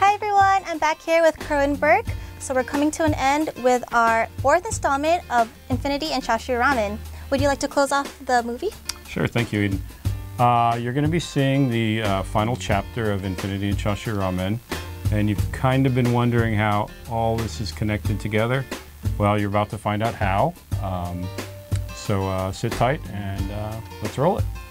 Hi everyone, I'm back here with Kerwin Burke. So we're coming to an end with our 4th installment of Infinity and Chashu Ramen. Would you like to close off the movie? Sure, thank you, Eden. You're going to be seeing the final chapter of Infinity and Chashu Ramen, and you've kind of been wondering how all this is connected together. Well, you're about to find out how. So sit tight and let's roll it.